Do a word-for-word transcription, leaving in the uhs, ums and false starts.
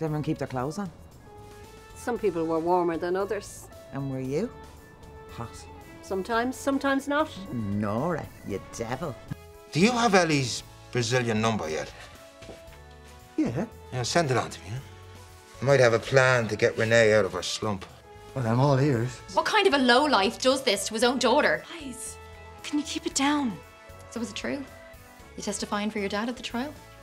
Did everyone keep their clothes on? Some people were warmer than others. And were you? Hot. Sometimes, sometimes not. Nora, you devil. Do you have Ellie's Brazilian number yet? Yeah. Yeah, send it on to me, huh? I might have a plan to get Renee out of her slump. Well, I'm all ears. What kind of a lowlife does this to his own daughter? Guys, can you keep it down? So was it true? You testifying for your dad at the trial?